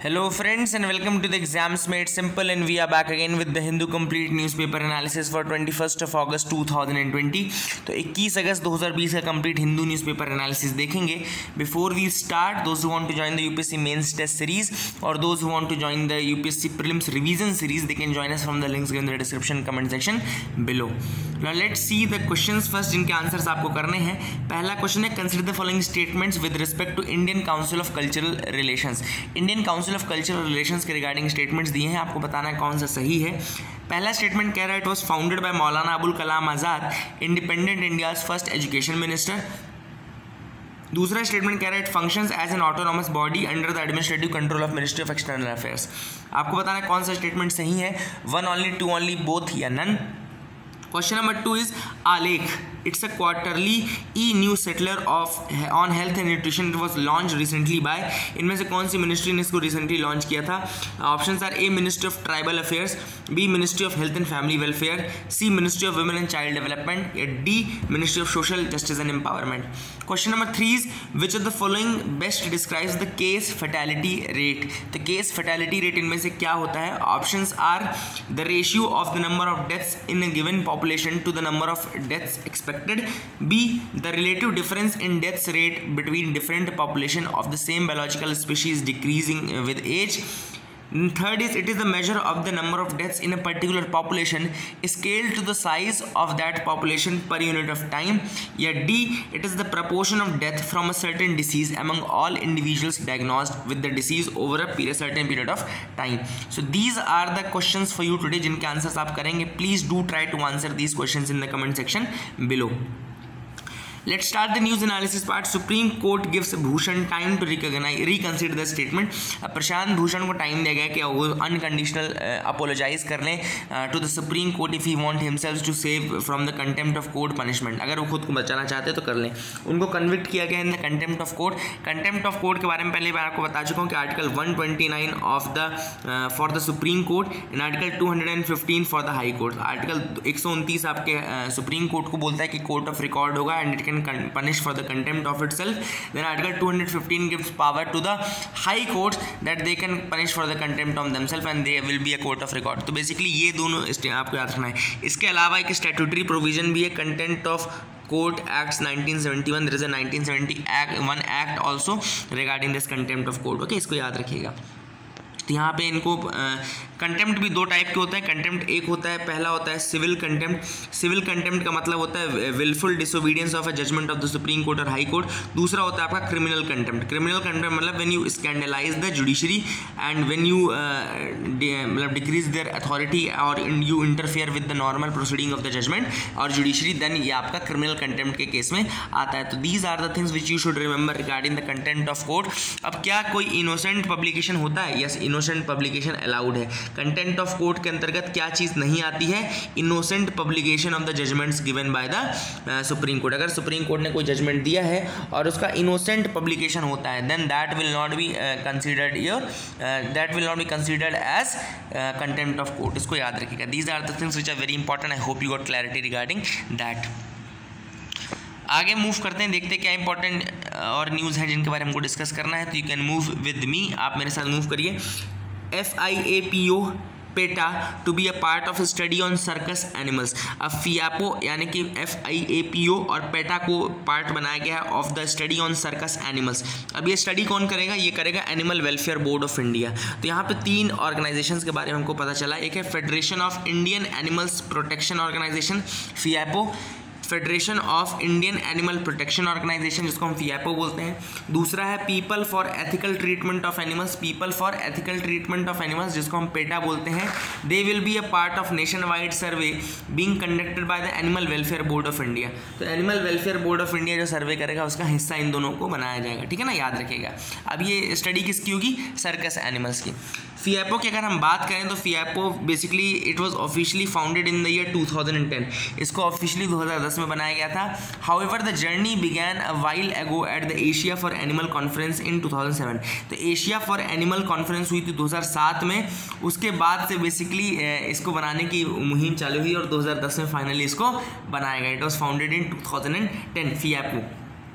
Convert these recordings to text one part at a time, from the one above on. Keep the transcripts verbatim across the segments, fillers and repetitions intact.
Hello friends and welcome to the Exams Made Simple, and we are back again with the Hindu Complete Newspaper Analysis for twenty-first of August two thousand twenty. तो इक्कीस अगस्त दो हज़ार बीस का complete Hindu newspaper analysis देखेंगे. Before we start, those who want to join the UPSC mains test series और those who want to join the UPSC prelims revision series, they can join us from the links given in the description comment section below. Now let's see the questions first, जिनके answers आपको करने हैं. पहला question है, consider the following statements with respect to Indian council of cultural relations. Indian council of cultural relations के regarding statements दिए हैं, आपको बताना है कौन सा सही है. पहला स्टेटमेंट कह रहा है, it was founded by Maulana Abul Kalam Azad, independent India's first education minister. दूसरा स्टेटमेंट कह रहा है, it functions as an autonomous body under the administrative control of ministry of external affairs. आपको बताना है कौन सा स्टेटमेंट सही है, one only, two only, both या none. Question number two is Alekh. It's a quarterly e-newsletter of on health and nutrition. It was launched recently by. इनमें से कौन सी मिनिस्ट्री ने इसको रिसेंटली लॉन्च किया था? Options are A ministry of tribal affairs, B ministry of health and family welfare, C ministry of women and child development, या D ministry of social justice and empowerment. Question number three is which of the following best describes the case fatality rate. तो case fatality rate इनमें से क्या होता है? Options are the ratio of the number of deaths in a given population to the number of deaths expected, B the relative difference in deaths rate between different population of the same biological species decreasing with age. Third is it is the measure of the number of deaths in a particular population scaled to the size of that population per unit of time, या D it is the proportion of death from a certain disease among all individuals diagnosed with the disease over a period, certain period of time. So these are the questions for you today, जिनके answers आप करेंगे. Please do try to answer these questions in the comment section below. Let's start the news analysis part. Supreme Court gives Bhushan time to recognize, reconsider the statement. Prashant Bhushan को time दिया गया कि वो unconditional apologise कर लें to the supreme court if he want himself to save from the contempt of court punishment. अगर वो खुद को बचाना चाहते हैं तो कर लें. उनको कन्विक्ट किया गया in the contempt of court. Contempt of court के बारे में पहले बार आपको बता चुका हूँ कि article one twenty nine of the for the supreme court and article two hundred fifteen for the high court. Article एक सौ उनतीस आपके सुप्रीम uh, कोर्ट को बोलता है कि कोर्ट ऑफ रिकॉर्ड होगा and it punish for the contempt of itself. Then article two hundred fifteen gives power to the high courts that they can punish for the contempt of themselves and they will be a court of record. तो basically ये दोनों आपको याद रखना है. इसके अलावा एक स्टैट्यूटरी प्रोविजन भी है, contempt of court acts nineteen seventy one. There is a nineteen seventy one act also regarding this contempt of court. Okay, इसको याद रखिएगा. तो यहाँ पे इनको कंटेम्प्ट भी दो टाइप के होता है. कंटेम्प्ट एक होता है, पहला होता है सिविल कंटेम्प्ट. सिविल कंटेम्प्ट का मतलब होता है wilful disobedience of a judgment of the supreme court और हाई कोर्ट. दूसरा होता है आपका क्रिमिनल कंटेम्प्ट. क्रिमिनल कंटेम्प्ट मतलब when you scandalise the judiciary and when you मतलब डिक्रीज देयर अथॉरिटी और you interfere with the normal proceeding of the judgment और judiciary, then ये आपका क्रिमिनल कंटेम्प्ट के केस में आता है. तो these are the things which you should remember regarding the contempt of court. अब क्या कोई इनोसेंट पब्लिकेशन होता है? यस, इनोसेंट पब्लिकेशन अलाउड है. कंटेंट ऑफ कोर्ट के अंतर्गत क्या चीज नहीं आती है? Innocent publication of the judgments given by the supreme court. अगर सुप्रीम कोर्ट ने कोई जजमेंट दिया है और उसका इनोसेंट पब्लिकेशन होता है, then that will not be considered your that will not be considered as contempt of court. इसको याद रखिएगा. These are the things which are very important. I hope you got clarity regarding that. आगे move करते हैं, देखते हैं क्या important और न्यूज़ हैं जिनके बारे में हमको डिस्कस करना है. तो you can move with me, आप मेरे साथ मूव करिए. F I A P O PETA to be a part of study on circus animals. अब फियापो यानी कि एफ आई ए पी ओ और पेटा को पार्ट बनाया गया है of the study on circus animals. अब ये स्टडी कौन करेगा? ये करेगा animal welfare board of India. तो यहाँ पे तीन ऑर्गेनाइजेशंस के बारे में हमको पता चला. एक है federation of Indian animals protection organisation FIAPO, federation of Indian animal protection organisation जिसको हम फियापो बोलते हैं. दूसरा है people for ethical treatment of animals, people for ethical treatment of animals जिसको हम पेटा बोलते हैं. They will be a part of nation wide survey being conducted by the animal welfare board of India. तो animal welfare board of India जो survey करेगा उसका हिस्सा इन दोनों को बनाया जाएगा. ठीक है ना, याद रखिएगा. अब ये स्टडी किसकी होगी? सर्कस एनिमल्स की. फियापो की अगर हम बात करें तो FIAPO basically it was officially founded in the year two thousand ten. इसको ऑफिशियली दो हज़ार दस में बनाया गया था. However the journey began a while ago at the Asia for animal conference in two thousand seven. तो एशिया फॉर एनिमल कॉन्फ्रेंस हुई थी दो हज़ार सात में. उसके बाद से बेसिकली इसको बनाने की मुहिम चालू हुई और दो हज़ार दस में फाइनली इसको बनाया गया. It was founded in two thousand ten FIAPO.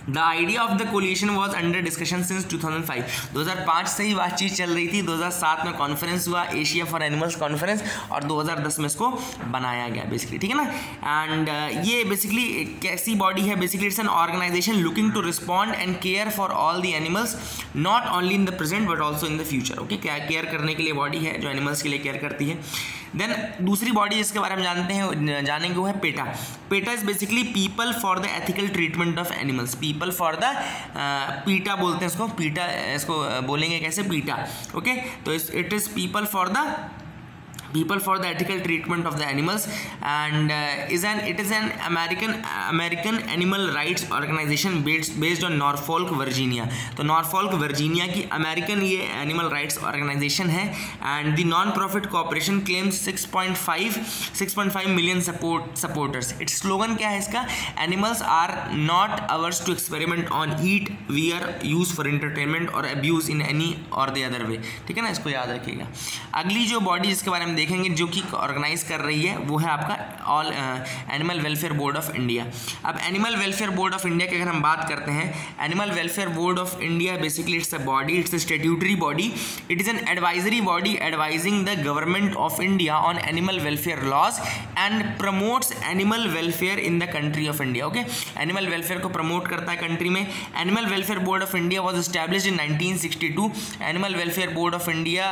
The idea of the coalition was under discussion since two thousand five. दो हज़ार पाँच से ही बातचीत चल रही थी। दो हज़ार सात में कॉन्फ्रेंस हुआ, एशिया फॉर एनिमल्स कॉन्फ्रेंस, और दो हज़ार दस में इसको बनाया गया बेसिकली, ठीक है ना। एंड uh, ये बेसिकली कैसी बॉडी है? Basically it's an organisation looking to respond and care for all the animals not only in the present but also in the future. Okay, क्या केयर करने के लिए बॉडी है जो एनिमल्स के लिए केयर करती है। देन दूसरी बॉडी जिसके बारे में जानते हैं जानेंगे वो है PETA. PETA is basically people for the ethical treatment of animals. People for the PETA बोलते हैं इसको, पीटा इसको बोलेंगे कैसे? पीटा। ओके, तो it is people for the people for the ethical treatment of the animals and uh, is an it is an American American animal rights organization based based on Norfolk Virginia। तो Norfolk Virginia की American ये animal rights organization है and the non-profit corporation claims six point five million support supporters। its slogan क्या है इसका? Animals are not ours to experiment on, eat, wear, use for entertainment or abuse in any or the other way। ठीक है ना, इसको याद रखिएगा। अगली जो बॉडी जिसके बारे में देखेंगे जो कि ऑर्गेनाइज कर रही है वो है आपका all animal welfare board of India. अब animal welfare board of India की अगर हम बात करते हैं, animal welfare board of India basically it's a body, it's a statutory body, it is an advisory body advising the government of India on animal welfare laws and promotes animal welfare in the country of India. Okay, animal welfare को promote करता है country में। Animal welfare board of India was established in nineteen sixty two. Animal welfare board of India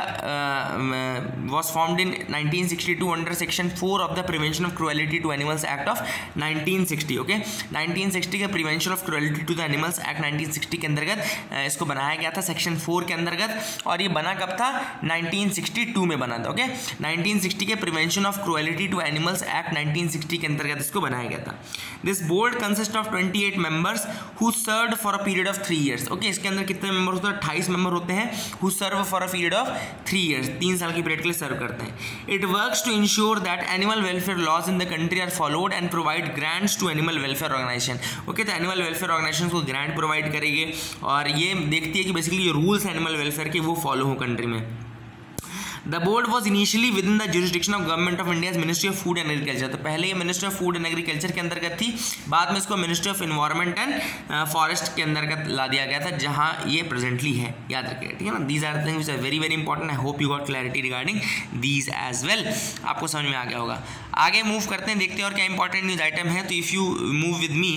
was formed in nineteen sixty two under section four of the prevention of cruelty to animals act of nineteen sixty. Okay, nineteen sixty के prevention of cruelty to the animals act nineteen sixty के अंतर्गत इसको बनाया गया था section four के अंतर्गत, और ये बना कब था? नाइनटीन सिक्सटी टू में बना था। ओके, नाइनटीन सिक्सटी के prevention of cruelty to animals act nineteen sixty के अंतर्गत इसको बनाया गया था। This board consist of twenty eight members who served for a period of three years. Okay, इसके अंदर कितने मेंबर होते हैं? अट्ठाईस मेंबर होते हैं who serve for a period of three years, तीन साल की पीरियड के लिए सर्व करते हैं। It works to ensure that animal welfare laws in the country are followed and provide grants to animal welfare organization। Okay, तो animal welfare organisation को grant provide करेगी और ये देखती है कि बेसिकली ये रूल्स एनिमल वेलफेयर के वो फॉलो हो कंट्री में। The board was initially within the jurisdiction of government of India's Ministry of Food and Agriculture। तो पहले ये ministry of food and agriculture के अंतर्गत थी, बाद में इसको ministry of environment and forest के अंतर्गत ला दिया गया था जहाँ ये प्रेजेंटली है। याद रखिए, ठीक है ना। These are things which are very very important. I hope you got clarity regarding these as well. आपको समझ में आ गया होगा। आगे मूव करते हैं, देखते हैं और क्या इंपॉर्टेंट न्यूज आइटम है। तो if you move with me,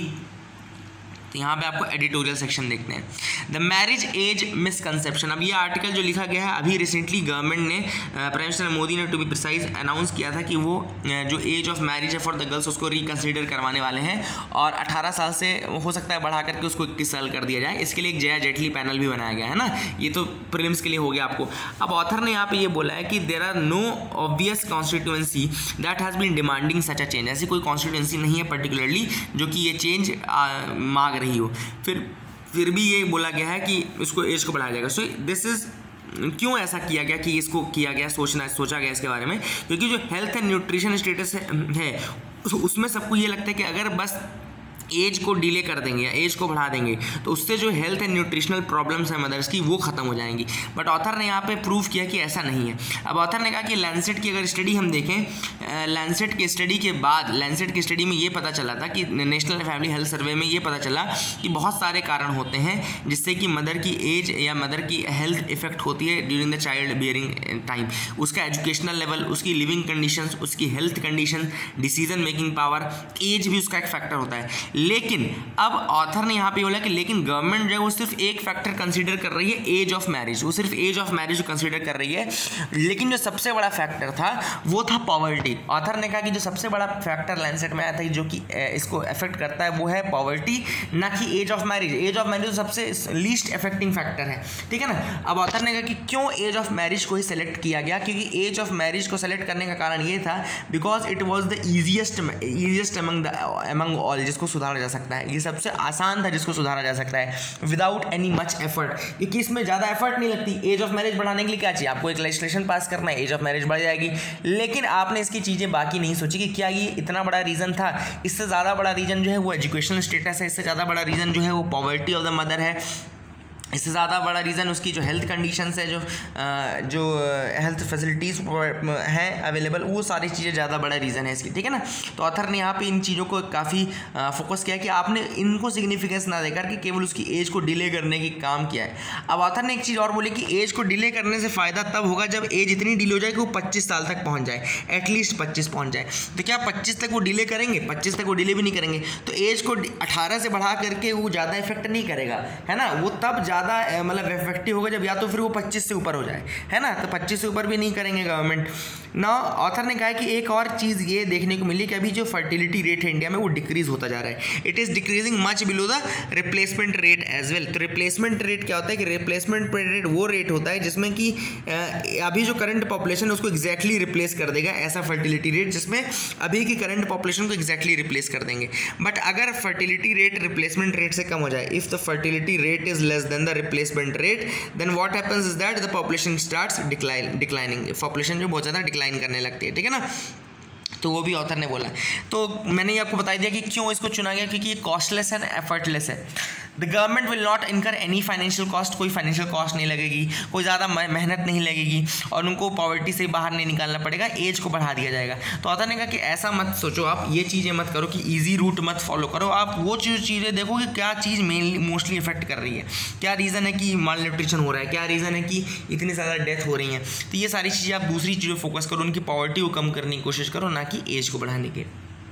तो यहाँ पे आपको एडिटोरियल सेक्शन देखते हैं। The marriage age misconception. अब ये आर्टिकल जो लिखा गया है, अभी रिसेंटली गवर्नमेंट ने, प्राइम मिनिस्टर मोदी ने टू बी प्रिसाइज अनाउंस किया था कि वो जो एज ऑफ मैरिज है फॉर द गर्ल्स उसको रिकन्सिडर करवाने वाले हैं और अठारह साल से हो सकता है बढ़ा करके उसको इक्कीस साल कर दिया जाए। इसके लिए एक जया जेटली पैनल भी बनाया गया है ना। ये तो प्रीलिम्स के लिए हो गया आपको। अब ऑथर ने यहाँ पे ये बोला है कि there are no obvious constituency that has been demanding such a change. ऐसी कोई कॉन्स्टिट्यूएंसी नहीं है पर्टिकुलरली जो कि ये चेंज मांग रही हो। फिर फिर भी ये बोला गया है कि इसको एज को बढ़ाया जाएगा। सो दिस इज क्यों ऐसा किया गया कि इसको किया गया, सोचना सोचा गया इसके बारे में, क्योंकि जो हेल्थ एंड न्यूट्रिशन स्टेटस है उसमें सबको ये लगता है कि अगर बस एज को डिले कर देंगे या एज को बढ़ा देंगे तो उससे जो हेल्थ एंड न्यूट्रिशनल प्रॉब्लम्स हैं मदर्स की वो खत्म हो जाएंगी। बट ऑथर ने यहाँ पे प्रूव किया कि ऐसा नहीं है। अब ऑथर ने कहा कि लैंसेट की अगर स्टडी हम देखें, लैंसेट की स्टडी के बाद लैंसेट की स्टडी में ये पता चला था कि नेशनल फैमिली हेल्थ सर्वे में ये पता चला कि बहुत सारे कारण होते हैं जिससे कि मदर की एज या मदर की हेल्थ इफेक्ट होती है during the child bearing time. उसका एजुकेशनल लेवल, उसकी लिविंग कंडीशंस, उसकी health condition, decision making power, age भी उसका एक फैक्टर होता है। लेकिन अब ऑथर ने यहाँ पे बोला कि लेकिन गवर्नमेंट जो है वो सिर्फ एक फैक्टर कंसीडर कर रही है, एज ऑफ मैरिज। वो सिर्फ एज ऑफ मैरिज कंसीडर कर रही है, लेकिन जो सबसे बड़ा फैक्टर था वो था पॉवर्टी। ऑथर ने कहा कि जो सबसे बड़ा फैक्टर लैंसेट में आया था जो कि इसको अफेक्ट करता है वो है पॉवर्टी, ना कि age of marriage. Age of marriage सबसे लीस्ट अफेक्टिंग फैक्टर है, ठीक है ना। अब ऑथर ने कहा कि क्यों एज ऑफ मैरिज को ही सेलेक्ट किया गया, क्योंकि एज ऑफ मैरिज को सेलेक्ट करने का कारण ये था because it was the easiest easiest among among all, जिसको सुधारा जा सकता है। ये सबसे आसान था जिसको सुधारा जा सकता है विदाउट एनी मच एफर्ट, क्योंकि इसमें ज़्यादा एफर्ट नहीं लगती। एज ऑफ मैरिज बढ़ाने के लिए क्या चाहिए, आपको एक लेजिस्लेशन पास करना है, एज ऑफ मैरिज बढ़ जाएगी। लेकिन आपने इसकी चीज़ें बाकी नहीं सोची कि क्या ये इतना बड़ा रीज़न था। इससे ज़्यादा बड़ा रीज़न जो है वो एजुकेशनल स्टेटस है, इससे ज़्यादा बड़ा रीज़न जो है वो पॉवर्टी ऑफ द मदर है, इससे ज़्यादा बड़ा रीज़न उसकी जो हेल्थ कंडीशंस है, जो जो हेल्थ फैसिलिटीज़ हैं अवेलेबल, वो सारी चीज़ें ज़्यादा बड़ा रीज़न है इसकी, ठीक है ना। तो ऑथर ने यहाँ पे इन चीज़ों को काफ़ी फोकस किया कि आपने इनको सिग्निफिकेंस ना देकर कि केवल उसकी एज को डिले करने की काम किया है। अब ऑथर ने एक चीज़ और बोली कि एज को डिले करने से फ़ायदा तब होगा जब एज इतनी डिले हो जाए कि वो पच्चीस साल तक पहुँच जाए, एटलीस्ट पच्चीस पहुँच जाए। तो क्या पच्चीस तक वो डिले करेंगे? पच्चीस तक वो डिले भी नहीं करेंगे, तो एज को अठारह से बढ़ा करके वो ज़्यादा इफेक्ट नहीं करेगा, है ना। वो तब ज़्यादा मतलब इफेक्टिव होगा जब या तो फिर वो पच्चीस से ऊपर हो जाए, है ना। तो पच्चीस से ऊपर भी नहीं करेंगे गवर्नमेंट। ना ऑथर ने कहा है कि एक और चीज़ ये देखने को मिली कि अभी जो फर्टिलिटी रेट है इंडिया में वो डिक्रीज होता जा रहा है। It is decreasing much below the replacement rate as well. तो रिप्लेसमेंट रेट क्या होता है कि रिप्लेसमेंट रेट वो रेट होता है जिसमें कि अभी जो करंट पॉपुलेशन है उसको एग्जैक्टली रिप्लेस कर देगा, ऐसा फर्टिलिटी रेट जिसमें अभी की करंट पॉपुलेशन को एग्जैक्टली रिप्लेस कर देंगे। बट अगर फर्टिलिटी रेट रिप्लेसमेंट रेट से कम हो जाए, if the fertility rate is less than the replacement rate, then what happens is that the population starts decline declining population जो बहुत ज़्यादा डिक्लाइन करने लगती है, ठीक है ना। तो वो भी ऑथर ने बोला। तो मैंने आपको बता दिया कि क्यों इसको चुना गया, क्योंकि ये कॉस्टलेस है, एफर्टलेस है। The government will not incur any financial cost, कोई फाइनेंशियल कॉस्ट नहीं लगेगी, कोई ज़्यादा मेहनत नहीं लगेगी और उनको पॉवर्टी से बाहर नहीं निकालना पड़ेगा, एज को बढ़ा दिया जाएगा। तो ऑथर ने कहा कि ऐसा मत सोचो, आप ये चीज़ें मत करो कि ईजी रूट मत फॉलो करो, आप वो चीज़ चीज़ें देखो कि क्या चीज़ मेनली मोस्टली इफेक्ट कर रही है, क्या रीज़न है कि माल न्यूट्रिशन हो रहा है, क्या रीज़न है कि इतनी ज़्यादा डेथ हो रही है। तो ये सारी चीज़ें आप दूसरी चीज़ों फोकस करो, उनकी पॉवर्टी को कम करने की कोशिश करो, ना कि एज को बढ़ाने की।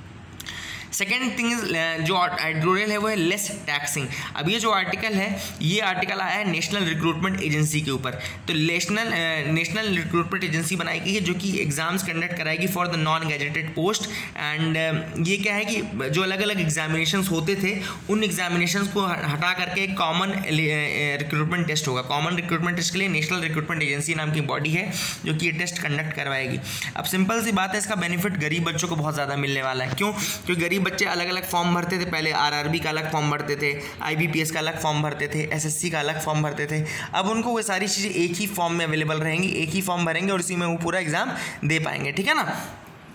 सेकेंड थिंग इज जो एडिटोरियल है वो है लेस टैक्सिंग। अब ये जो आर्टिकल है, ये आर्टिकल आया है नेशनल रिक्रूटमेंट एजेंसी के ऊपर। तो नेशनल नेशनल रिक्रूटमेंट एजेंसी बनाई गई है जो कि एग्जाम्स कंडक्ट कराएगी for the non gazetted post. And ये क्या है कि जो अलग अलग एग्जामिनेशंस होते थे उन एग्जामिनेशंस को हटा करके एक कॉमन रिक्रूटमेंट टेस्ट होगा। कॉमन रिक्रूटमेंट टेस्ट के लिए नेशनल रिक्रूटमेंट एजेंसी नाम की बॉडी है जो कि ये टेस्ट कंडक्ट करवाएगी। अब सिंपल सी बात है, इसका बेनिफिट गरीब बच्चों को बहुत ज़्यादा मिलने वाला है। क्यों? क्योंकि गरीब बच्चे अलग अलग फॉर्म भरते थे, पहले आरआरबी का अलग फॉर्म भरते थे, आईबीपीएस का अलग फॉर्म भरते थे, एसएससी का अलग फॉर्म भरते थे। अब उनको वो सारी चीज़ें एक ही फॉर्म में अवेलेबल रहेंगी, एक ही फॉर्म भरेंगे और इसी में वो पूरा एग्जाम दे पाएंगे, ठीक है ना।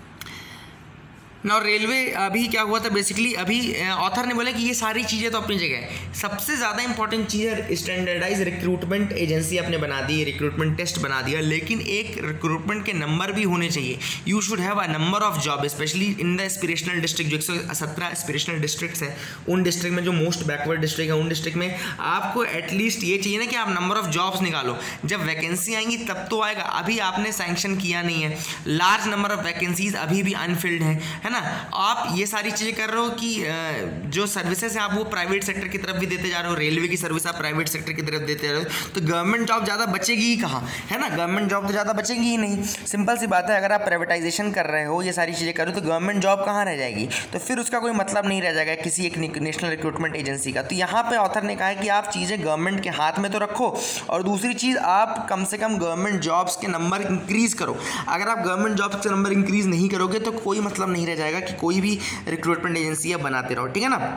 ना रेलवे अभी क्या हुआ था बेसिकली, अभी ऑथर ने बोला कि ये सारी चीज़ें तो अपनी जगह है, सबसे ज़्यादा इंपॉर्टेंट चीज़ है स्टैंडर्डाइज रिक्रूटमेंट एजेंसी आपने बना दी, रिक्रूटमेंट टेस्ट बना दिया, लेकिन एक रिक्रूटमेंट के नंबर भी होने चाहिए। You should have a number of job, specially in the aspirational district. जो एक सौ सत्रह एस्पिरेशनल डिस्ट्रिक्ट्स हैं, उन डिस्ट्रिक्ट में जो मोस्ट बैकवर्ड डिस्ट्रिक्ट है, उन डिस्ट्रिक्ट में आपको एटलीस्ट ये चाहिए ना कि आप नंबर ऑफ जॉब्स निकालो। जब वैकेंसी आएंगी तब तो आएगा, अभी आपने सैंक्शन किया नहीं है, लार्ज नंबर ऑफ वैकेंसीज अभी भी अनफिल्ड हैं, है ना। आप ये सारी चीज़ें कर रहे हो कि जो सर्विसेज हैं आप वो प्राइवेट सेक्टर की तरफ भी देते जा रहे हो, रेलवे की सर्विस आप प्राइवेट सेक्टर की तरफ देते जा रहे हो, तो गवर्नमेंट जॉब ज़्यादा बचेगी ही कहाँ, है ना। गवर्नमेंट जॉब तो ज़्यादा बचेगी ही नहीं। सिंपल सी बात है, अगर आप प्राइवेटाइजेशन कर रहे हो, ये सारी चीज़ें कर रहे हो, तो गवर्नमेंट जॉब कहाँ रह जाएगी, तो फिर उसका कोई मतलब नहीं रह जाएगा किसी एक नेशनल रिक्रूटमेंट एजेंसी का। तो यहाँ पर ऑथर ने कहा है कि आप चीज़ें गवर्नमेंट के हाथ में तो रखो, और दूसरी चीज़ आप कम से कम गवर्नमेंट जॉब्स के नंबर इंक्रीज़ करो। अगर आप गवर्नमेंट जॉब्स के नंबर इंक्रीज़ नहीं करोगे तो कोई मतलब नहीं रह जाएगा कि कोई भी रिक्रूटमेंट एजेंसी बनाते रहो, ठीक है ना।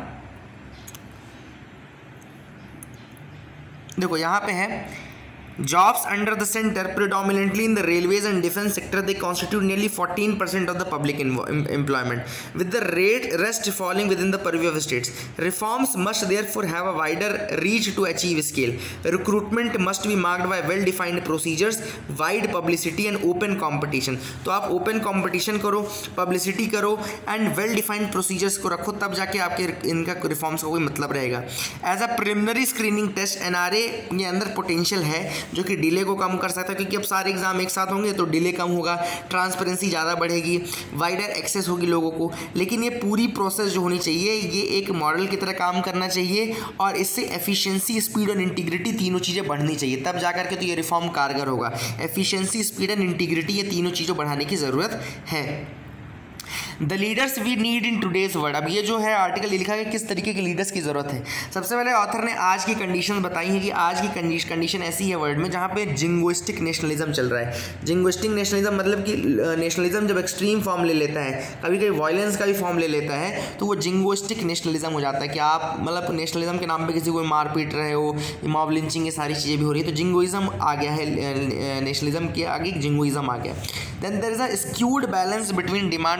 देखो यहाँ पे है jobs under the center predominantly in the railways and defense sector, they constitute nearly fourteen percent of the public employment, with the rate rest falling within the purview of states. Reforms must therefore have a wider reach to achieve scale. Recruitment must be marked by well defined procedures, wide publicity and open competition. तो आप open competition करो, publicity करो and well defined procedures को रखो, तब जाके आपके इनका रिफॉर्म्स का कोई मतलब रहेगा। As a preliminary screening test, N R A के अंदर पोटेंशियल है जो कि डिले को कम कर सकता है, क्योंकि अब सारे एग्जाम एक साथ होंगे तो डिले कम होगा, ट्रांसपेरेंसी ज़्यादा बढ़ेगी, वाइडर एक्सेस होगी लोगों को। लेकिन ये पूरी प्रोसेस जो होनी चाहिए ये एक मॉडल की तरह काम करना चाहिए और इससे एफिशिएंसी, स्पीड और इंटीग्रिटी तीनों चीज़ें बढ़नी चाहिए, तब जाकर के तो ये रिफॉर्म कारगर होगा। एफिशिएंसी, स्पीड एंड इंटीग्रिटी, ये तीनों चीज़ों बढ़ाने की ज़रूरत है। The leaders we need in today's world. अब ये जो है आर्टिकल लिखा है किस तरीके के लीडर्स की ज़रूरत है। सबसे पहले ऑथर ने आज की कंडीशन बताई है कि आज की कंडीशन ऐसी है वर्ल्ड में जहाँ पे जिंगोइस्टिक नेशनलिज्म चल रहा है। जिंगोइस्टिक नेशनलिज्म मतलब कि नेशनलिज्म जब एक्सट्रीम फॉर्म ले लेता है, कभी कभी वायलेंस का भी फॉर्म ले लेता है, तो वो जिंगोइस्टिक नेशनलिज्म हो जाता है कि आप मतलब नेशनलिज्म के नाम पर किसी को मार पीट रहे हो, मॉब लिंचिंग, ये सारी चीज़ें भी हो रही है। तो जिंगोइज्म आ गया है, नेशनलिज्म के आगे जिंगोइज्म आ गया। Then there is a skewed balance between demand of security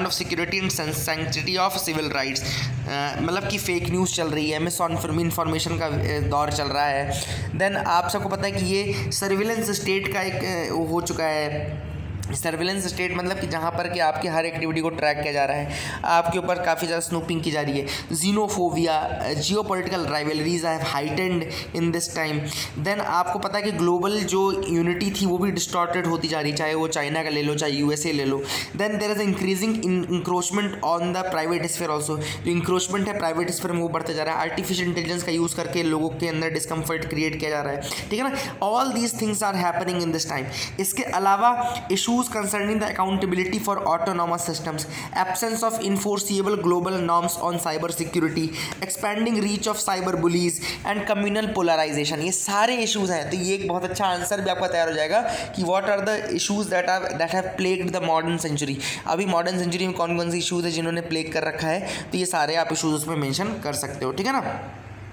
security and sanctity of civil rights, मतलब कि फेक न्यूज़ चल रही है, मिस इन्फॉर्मेशन का दौर चल रहा है। देन आप सबको पता है कि ये सर्विलेंस स्टेट का एक हो चुका है। सर्विलेंस स्टेट मतलब कि जहाँ पर कि आपकी हर एक्टिविटी को ट्रैक किया जा रहा है, आपके ऊपर काफ़ी ज़्यादा स्नूपिंग की जा रही है। Xenophobia, geopolitical rivalries have heightened in this time. Then आपको पता है कि ग्लोबल जो यूनिटी थी वो भी डिस्टॉर्टेड होती जा रही है, चाहे वो चाइना का ले लो, चाहे यूएसए ले लो। Then there is increasing encroachment on the private sphere also, जो इंक्रोचमेंट है प्राइवेट स्फीयर में वो बढ़ते जा रहा है। आर्टिफिशियल इंटेलिजेंस का यूज़ करके लोगों के अंदर डिस्कम्फर्ट क्रिएट किया जा रहा है, ठीक है ना। All these things are happening in this time. इसके अलावा issues concerning the accountability for autonomous systems, absence of enforceable global norms on cyber security, expanding reach of cyber bullies and communal polarization, ये सारे issues हैं। तो ये एक बहुत अच्छा आंसर भी आपका तैयार हो जाएगा कि what are the issues that are that have plagued the modern century। अभी मॉडर्न सेंचुरी में कौन कौन से इशूज़ है जिन्होंने प्लेग कर रखा है, तो ये सारे आप इशूज़ उसमें मेंशन कर सकते हो, ठीक है ना।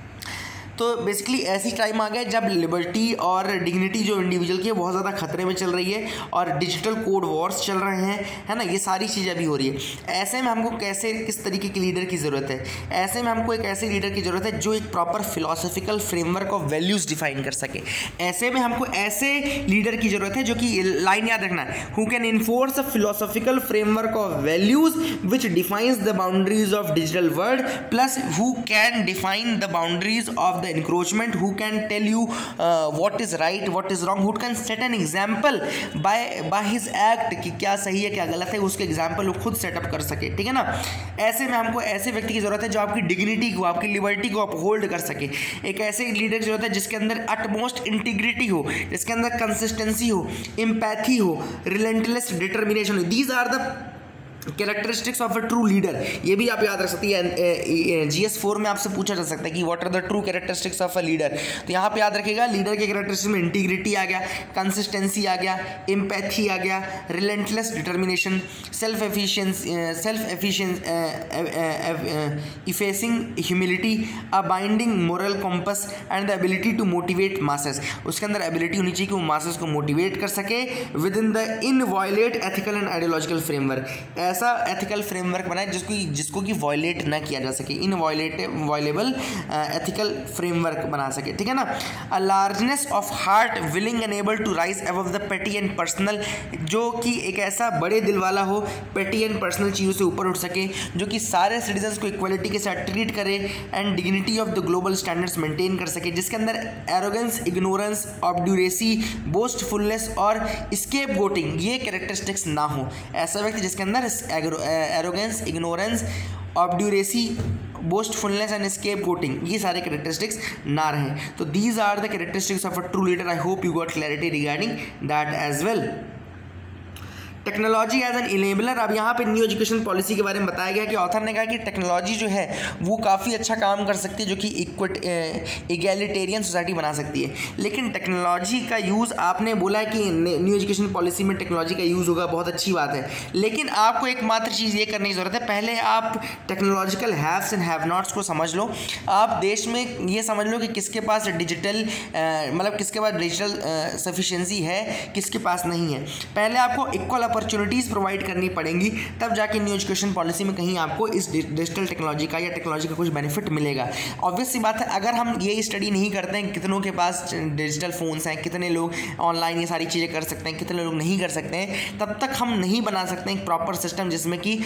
तो बेसिकली ऐसी टाइम आ गया जब लिबर्टी और डिग्निटी जो इंडिविजुअल की है बहुत ज़्यादा खतरे में चल रही है और डिजिटल कोड वॉर्स चल रहे हैं, है ना। ये सारी चीज़ें अभी हो रही है। ऐसे में हमको कैसे किस तरीके के लीडर की ज़रूरत है, ऐसे में हमको एक ऐसे लीडर की ज़रूरत है जो एक proper philosophical framework of values define कर सके। ऐसे में हमको ऐसे लीडर की ज़रूरत है जो कि लाइन याद रखना है, who can enforce a philosophical framework of values which defines the boundaries of digital world, plus who can define the boundaries of the encroachment, who can tell you uh, what is right, what is wrong, who can set an example by by his act कि क्या सही है क्या गलत है, उसके example वो खुद सेटअप कर सके, ठीक है ना। ऐसे में हमको ऐसे व्यक्ति की जरूरत है जो आपकी डिग्निटी को, आपकी लिबर्टी को अपहोल्ड कर सके। एक ऐसे लीडर की जरूरत है जिसके अंदर अटमोस्ट इंटीग्रिटी हो, जिसके अंदर कंसिस्टेंसी हो, एम्पैथी हो, रिलेंटलेस डिटर्मिनेशन हो। These are the characteristics of a true leader. ये भी आप याद रख सकते हैं, जी एस फोर में आपसे पूछा जा सकता है कि what are the true characteristics of a leader. तो यहाँ पे याद रखिएगा लीडर के कैरेक्टरिस्टिक्स में इंटीग्रिटी आ गया, कंसिस्टेंसी आ गया, एम्पैथी आ गया, relentless determination, self efficiency, self efficiency effacing humility, a binding moral compass and the ability to motivate masses. उसके अंदर एबिलिटी होनी चाहिए कि वो मासेस को मोटिवेट कर सके within the inviolate ethical and ideological framework. ऐसा एथिकल फ्रेमवर्क बनाए जिसको जिसको कि वायलेट ना किया जा सके, inviolate violable ethical framework बना सके, ठीक है ना। A largeness of heart willing and able to rise above the petty and personal, जो कि एक ऐसा बड़े दिल वाला हो, पेटी एंड पर्सनल चीज़ों से ऊपर उठ सके, जो कि सारे सिटीजन्स को इक्वलिटी के साथ ट्रीट करे and dignity of the global standards maintain कर सके, जिसके अंदर एरोगेंस, इग्नोरेंस, ऑब्ड्यूरेसी, बोस्टफुलनेस और स्केप गोटिंग ये कैरेक्टरिस्टिक्स ना हो। ऐसा व्यक्ति जिसके अंदर arrogance, ignorance, obduracy, boastfulness and scapegoating ये सारे कैरेक्टरिस्टिक्स ना रहें। तो these are the characteristics of a true leader. I hope you got clarity regarding that as well. Technology as an enabler, अब यहाँ पे न्यू एजुकेशन पॉलिसी के बारे में बताया गया कि ऑथर ने कहा कि टेक्नोलॉजी जो है वो काफ़ी अच्छा काम कर सकती है, जो कि इक्वट इगैलिटेरियन सोसाइटी बना सकती है। लेकिन टेक्नोलॉजी का यूज़ आपने बोला है कि न्यू एजुकेशन पॉलिसी में टेक्नोलॉजी का यूज़ होगा, बहुत अच्छी बात है, लेकिन आपको एकमात्र चीज़ ये करने की ज़रूरत है, पहले आप technological haves and have nots को समझ लो। आप देश में ये समझ लो कि किसके पास डिजिटल मतलब किसके पास डिजिटल सफिशिएंसी है, किसके पास नहीं है। पहले आपको इक्वल अपॉर्चुनिटीज़ प्रोवाइड करनी पड़ेंगी, तब जाके न्यू एजुकेशन पॉलिसी में कहीं आपको इस डिजिटल टेक्नोलॉजी का या टेक्नोलॉजी का कुछ बेनिफिट मिलेगा। ऑब्वियस सी बात है, अगर हम ये स्टडी नहीं करते हैं कितनों के पास डिजिटल फ़ोन्स हैं, कितने लोग ऑनलाइन ये सारी चीज़ें कर सकते हैं, कितने लोग नहीं कर सकते हैं, तब तक हम नहीं बना सकते एक प्रॉपर सिस्टम जिसमें कि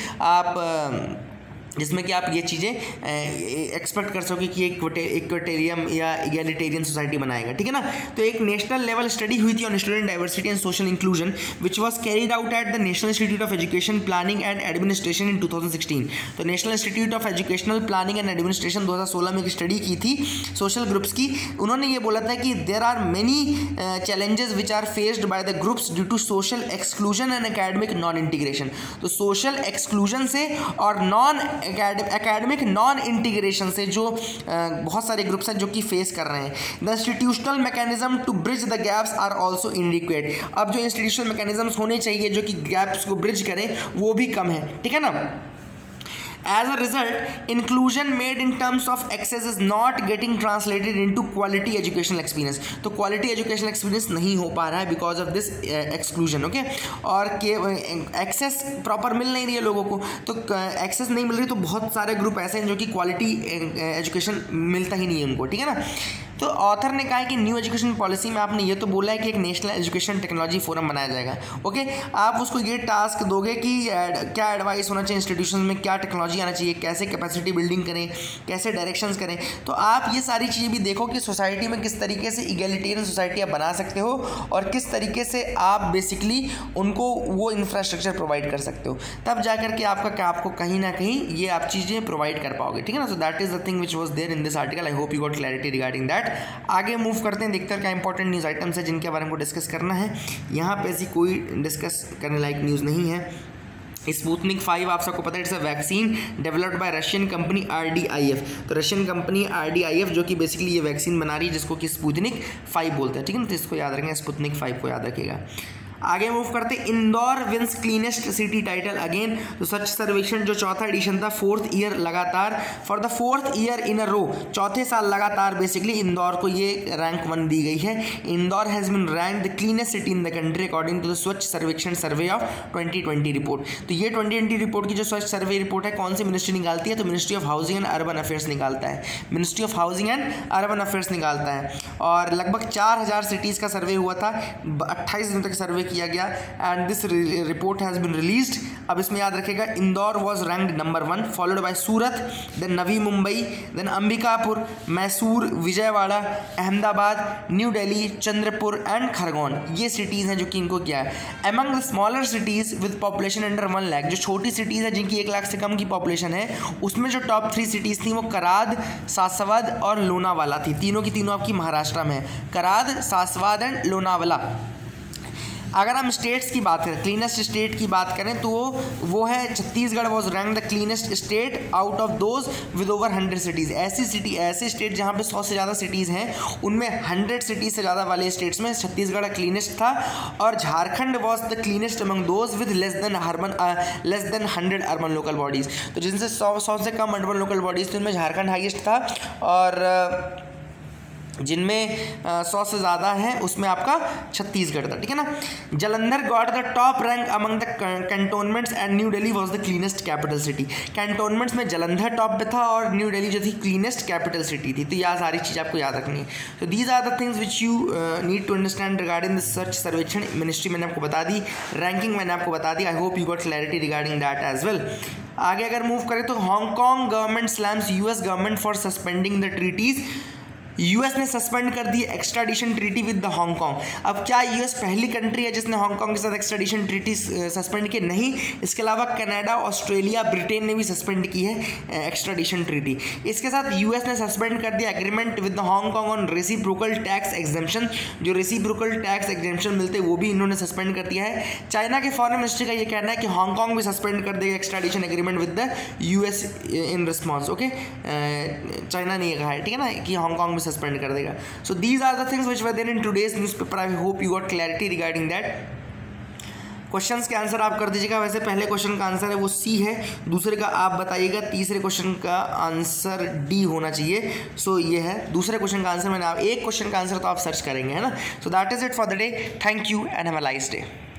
आप जिसमें कि आप ये चीज़ें एक्सपेक्ट कर सकोगे कि एक इक्विटेरियम या इगैलिटेरियन सोसाइटी बनाएगा, ठीक है ना। तो एक नेशनल लेवल स्टडी हुई थी on student diversity and social inclusion which was carried out at the national institute of education planning and administration in two thousand sixteen. तो national institute of educational planning and administration दो हज़ार सोलह में एक study की थी social groups की। उन्होंने ये बोला था कि there are many challenges which are faced by the groups due to social exclusion and academic non integration. तो सोशल एक्सक्लूजन से और नॉन एकेडमिक नॉन इंटीग्रेशन से जो बहुत सारे ग्रुप्स हैं जो कि फेस कर रहे हैं। The institutional mechanism to bridge the gaps are also inadequate. अब जो इंस्टीट्यूशनल मैकेनिज्म्स होने चाहिए जो कि गैप्स को ब्रिज करें वो भी कम है, ठीक है ना। As a result inclusion made in terms of access is not getting translated into quality educational experience. तो क्वालिटी एजुकेशनल एक्सपीरियंस नहीं हो पा रहा है because of this exclusion. Okay, और के एक्सेस प्रॉपर मिल नहीं रही है लोगों को, तो एक्सेस नहीं मिल रही तो बहुत सारे ग्रुप ऐसे हैं जो कि क्वालिटी एजुकेशन मिलता ही नहीं है उनको, ठीक है ना। तो ऑथर ने कहा है कि न्यू एजुकेशन पॉलिसी में आपने ये तो बोला है कि एक नेशनल एजुकेशन टेक्नोलॉजी फोरम बनाया जाएगा। ओके, आप उसको ये टास्क दोगे कि क्या एडवाइस होना चाहिए इंस्टीट्यूशन में, क्या टेक्नोलॉजी आना चाहिए, कैसे कैपेसिटी बिल्डिंग करें, कैसे डायरेक्शंस करें। तो आप ये सारी चीज़ें भी देखो कि सोसाइटी में किस तरीके से इगैलिटेरियन सोसाइटी आप बना सकते हो और किस तरीके से आप बेसिकली उनको वो इंफ्रास्ट्रक्चर प्रोवाइड कर सकते हो, तब जा करके आपका क्या आपको कहीं ना कहीं ये आप चीज़ें प्रोवाइड कर पाओगे, ठीक है ना। So that is the thing which was there in this article. I hope you got clarity regarding that. आगे मूव करते हैं, देखते हैं क्या इंपॉर्टेंट न्यूज़ आइटम्स है जिनके बारे में डिस्कस करना है। यहाँ पे ऐसी कोई डिस्कस करने लायक न्यूज़ नहीं है। स्पुतनिक फाइव आप सबको पता है it's a vaccine developed by Russian company R D I F. तो Russian company R D I F जो कि बेसिकली ये वैक्सीन बना रही है जिसको कि स्पुतनिक फाइव बोलते हैं, ठीक है ना। तो इसको याद रखेंगे, स्पुतनिक फाइव को याद रखिएगा। आगे मूव करते, Indore wins cleanest city title again. तो स्वच्छ सर्वेक्षण जो चौथा एडिशन था, फोर्थ ईयर लगातार, for the fourth year in a row, चौथे साल लगातार बेसिकली इंदौर को ये रैंक वन दी गई है। Indore has been rank the cleanest city in the country according to the Swachh Survekshan survey of twenty twenty report. तो ये ट्वेंटी ट्वेंटी रिपोर्ट की जो स्वच्छ सर्वे रिपोर्ट है कौन सी मिनिस्ट्री निकालती है, तो ministry of housing and urban affairs निकालता है, ministry of housing and urban affairs निकालता है। और लगभग चार हज़ार सिटीज़ का सर्वे हुआ था, अट्ठाईस दिन तक सर्वे किया गया and this report has been released. अब इसमें याद रखेगा Indore was ranked number one, followed by Surat, then Navi Mumbai, then Ambikapur, Mysore, Vijayawada, Ahmedabad, New Delhi, Chandrapur and Khargone. ये सिटीज़ हैं जो कि इनको क्या है। Among the smaller cities with population under one lakh, जो छोटी सिटीज़ हैं जिनकी एक लाख से कम की पॉपुलेशन है, उसमें जो टॉप थ्री सिटीज़ थी वो कराद, सासवद और लोनावाला थी। तीनों की तीनों आपकी महाराष्ट्र में है, कराद, सासवद एंड लोनावाला। अगर हम स्टेट्स की बात करें, क्लीनेस्ट स्टेट की बात करें तो वो है Chhattisgarh was rank the cleanest state out of those with over hundred cities. ऐसी सिटी ऐसे स्टेट जहाँ पे सौ से ज़्यादा सिटीज़ हैं उनमें हंड्रेड सिटीज़ से ज़्यादा वाले स्टेट्स में छत्तीसगढ़ क्लीनेस्ट था। और Jharkhand was the cleanest among those with less than urban less than hundred urban local bodies. तो जिनसे सौ सौ से कम अर्बन लोकल बॉडीज़ थी उनमें झारखंड हाईएस्ट था, और जिनमें सौ से ज़्यादा है उसमें आपका छत्तीसगढ़ था, ठीक है ना। Jalandhar got the top rank among the cantonments and New Delhi was the cleanest capital city. Cantonments में जलंधर टॉप पे था और न्यू दिल्ली जो थी क्लीनेस्ट कैपिटल सिटी थी। तो यह सारी चीज़ आपको याद रखनी है। तो these are the things which you need to understand regarding the Swachh Survekshan. Ministry मैंने आपको बता दी, रैंकिंग मैंने आपको बता दी। I hope you got clarity regarding that as well. आगे अगर मूव करें तो Hong Kong government slams US government for suspending the treaties. US ने सस्पेंड कर दी extradition treaty with the Hong Kong. अब क्या यूएस पहली कंट्री है जिसने हांगकॉन्ग के साथ एक्स्ट्राडिशन ट्रीटी सस्पेंड की? नहीं, इसके अलावा कनाडा, ऑस्ट्रेलिया, ब्रिटेन ने भी सस्पेंड की है एक्स्ट्राडिशन ट्रीटी। इसके साथ यूएस ने सस्पेंड कर दिया agreement with the Hong Kong on reciprocal tax exemption. जो रेसिप्रोकल टैक्स एग्जेम्पशन मिलते हैं वो भी इन्होंने सस्पेंड कर दिया है। चाइना के फॉरेन मिनिस्ट्री का ये कहना है कि हांगकॉन्ग भी सस्पेंड कर देगा extradition agreement with the US in response. Okay, China ने ये कहा है, ठीक है ना, कि हांगकॉन्ग सस्पेंड कर देगा। So these are the things which were there in today's newspaper. I hope you got clarity regarding that. Questions के आंसर आप कर दीजिएगा। वैसे पहले क्वेश्चन का आंसर है वो सी है, दूसरे का आप बताइएगा, तीसरे क्वेश्चन का आंसर डी होना चाहिए। सो so, ये है दूसरे क्वेश्चन का आंसर। मैंने आप एक क्वेश्चन का आंसर तो आप सर्च करेंगे, है ना। So that is it for the day. Thank you and have a nice day.